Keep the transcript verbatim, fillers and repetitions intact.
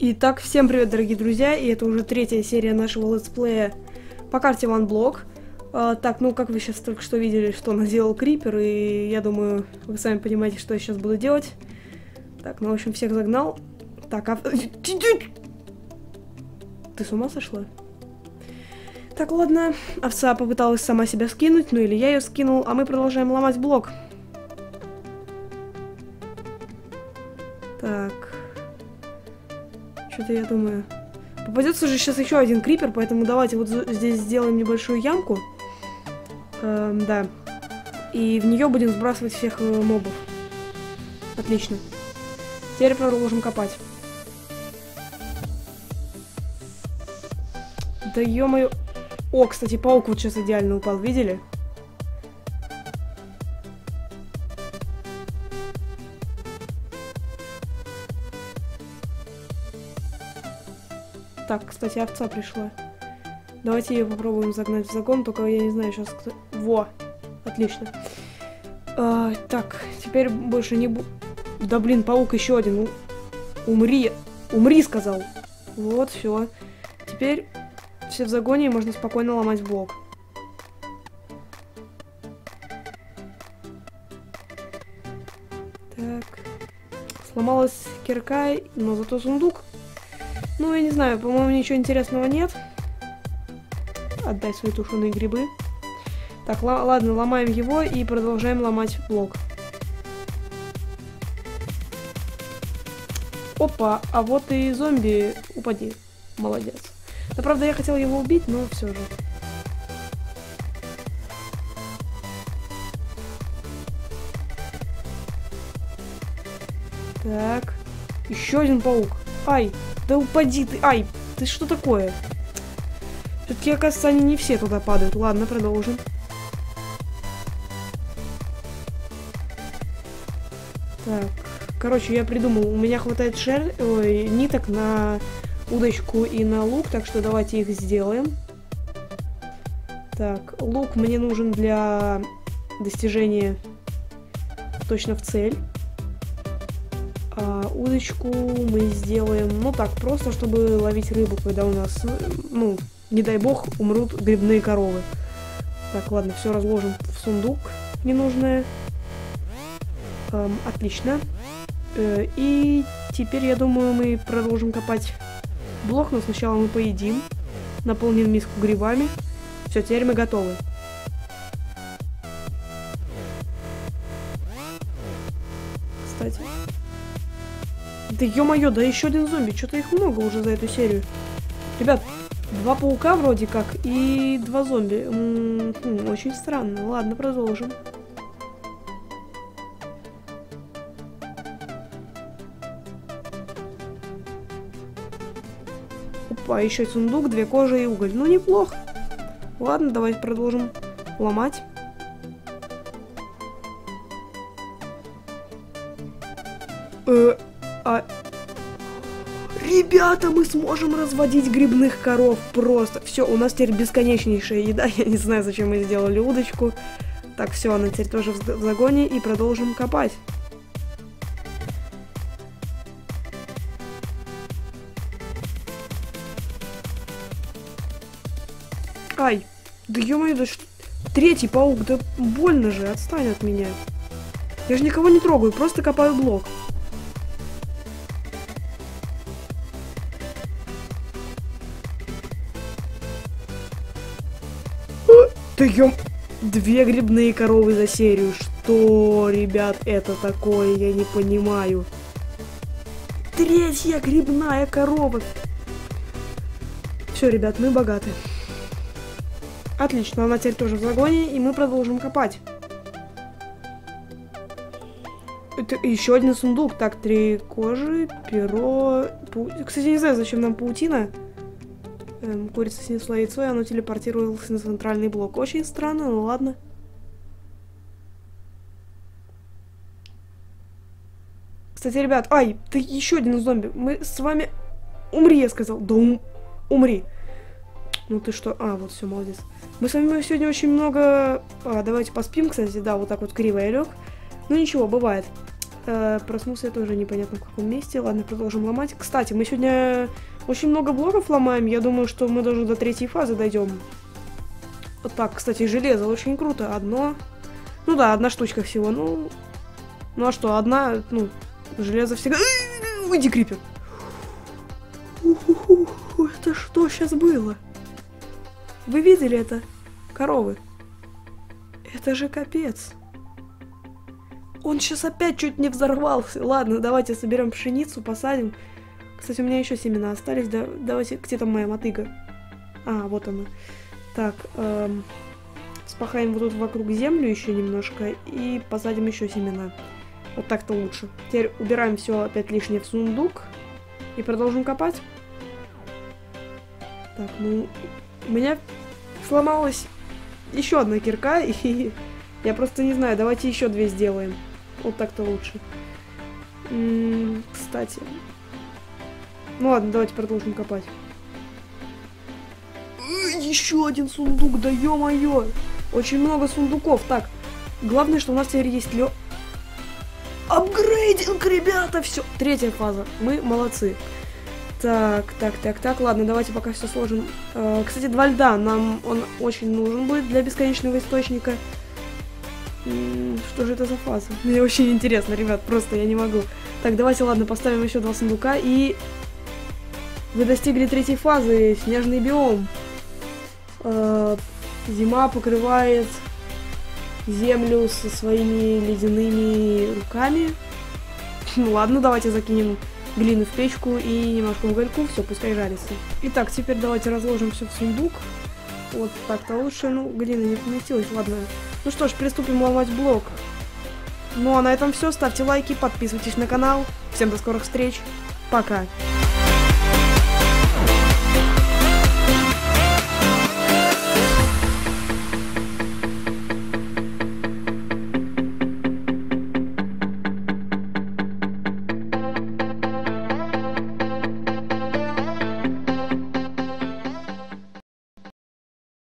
Итак, всем привет, дорогие друзья, и это уже третья серия нашего летсплея по карте OneBlock. А, так, ну, как вы сейчас только что видели, что нас сделал Крипер, и я думаю, вы сами понимаете, что я сейчас буду делать. Так, ну, в общем, всех загнал. Так, а... Ты с ума сошла? Так, ладно, овца попыталась сама себя скинуть, ну или я ее скинул, а мы продолжаем ломать блок. Так... Что-то я думаю. Попадется же сейчас еще один крипер, поэтому давайте вот здесь сделаем небольшую ямку. Эм, да. И в нее будем сбрасывать всех э, мобов. Отлично. Теперь продолжим копать. Да ё-моё. О, кстати, паук вот сейчас идеально упал, видели? Так, кстати, овца пришла. Давайте ее попробуем загнать в загон, только я не знаю сейчас кто... Во! Отлично. А, так, теперь больше не бу... Да блин, паук еще один. У... Умри! Умри, сказал! Вот, все. Теперь все в загоне, и можно спокойно ломать блок. Так. Сломалась кирка, но зато сундук. Ну, я не знаю, по-моему, ничего интересного нет. Отдай свои тушеные грибы. Так, ладно, ломаем его и продолжаем ломать блок. Опа, а вот и зомби. Упади. Молодец. Да, правда, я хотел его убить, но все же. Так. Еще один паук. Ай! Да упади ты! Ай! Ты что такое? Все-таки, оказывается, они не все туда падают. Ладно, продолжим. Так. Короче, я придумал. У меня хватает шер... Ой, ниток на удочку и на лук, так что давайте их сделаем. Так, лук мне нужен для достижения точно в цель. А удочку мы сделаем, ну так, просто чтобы ловить рыбу, когда у нас, ну, не дай бог, умрут грибные коровы. Так, ладно, все разложим в сундук ненужное. Эм, отлично. Э, и теперь, я думаю, мы продолжим копать блок, но сначала мы поедим. Наполним миску грибами. Все, теперь мы готовы. Кстати... Да ё-моё, да еще один зомби. Что-то их много уже за эту серию. Ребят, два паука вроде как и два зомби. М-м-м, очень странно. Ладно, продолжим. Опа, еще сундук, две кожи и уголь. Ну, неплохо. Ладно, давайте продолжим ломать. Э А... Ребята, мы сможем разводить грибных коров просто. Все, у нас теперь бесконечнейшая еда. Я не знаю, зачем мы сделали удочку. Так, все, она теперь тоже в загоне. И продолжим копать. Ай, да ё-моё, да что... Третий паук, да больно же, отстань от меня. Я же никого не трогаю, просто копаю блок. Да ё... Две грибные коровы за серию. Что, ребят, это такое? Я не понимаю. Третья грибная корова. Все, ребят, мы богаты. Отлично, она теперь тоже в загоне, и мы продолжим копать. Это еще один сундук. Так, три кожи, перо... Пау... Кстати, не знаю, зачем нам паутина. Эм, курица снесла яйцо, и оно телепортировалось на центральный блок. Очень странно, но ладно. Кстати, ребят, ай, ты еще один зомби. Мы с вами... Умри, я сказал. Да ум... умри. Ну ты что? А, вот все, молодец. Мы с вами сегодня очень много... А, давайте поспим, кстати. Да, вот так вот криво я лег. Ну ничего, бывает. Э, проснулся я тоже непонятно в каком месте. Ладно, продолжим ломать. Кстати, мы сегодня очень много блоков ломаем. Я думаю, что мы даже до третьей фазы дойдем. Вот так, кстати, железо очень круто. Одно. Ну да, одна штучка всего. Ну, ну а что, одна, ну, железо всегда... Уйди, крипер. У-ху-ху, это что сейчас было? Вы видели это? Коровы. Это же капец. Он сейчас опять чуть не взорвался. Ладно, давайте соберем пшеницу, посадим. Кстати, у меня еще семена остались. Да, давайте, где там моя мотыга? А, вот она. Так, эм, спахаем вот тут вокруг землю еще немножко и посадим еще семена. Вот так-то лучше. Теперь убираем все опять лишнее в сундук и продолжим копать. Так, ну, у меня сломалась еще одна кирка, и я просто не знаю, давайте еще две сделаем. Вот так-то лучше. М-м, кстати. Ну ладно, давайте продолжим копать. Еще один сундук, да ё-моё! Очень много сундуков. Так, главное, что у нас теперь есть лё... Апгрейдинг, ребята, все. Третья фаза. Мы молодцы. Так, так, так, так. Ладно, давайте пока все сложим. Э, кстати, два льда. Нам он очень нужен будет для бесконечного источника. М-м, что же это за фаза? Мне очень интересно, ребят. Просто я не могу. Так, давайте, ладно, поставим еще два сундука. И вы достигли третьей фазы. Снежный биом. Э, зима покрывает землю со своими ледяными руками. Ну ладно, давайте закинем глину в печку и немножко угольку, все, пускай жарится. Итак, теперь давайте разложим все в сундук. Вот так-то лучше, ну, глина не поместилась, ладно. Ну что ж, приступим ломать блок. Ну а на этом все, ставьте лайки, подписывайтесь на канал. Всем до скорых встреч, пока.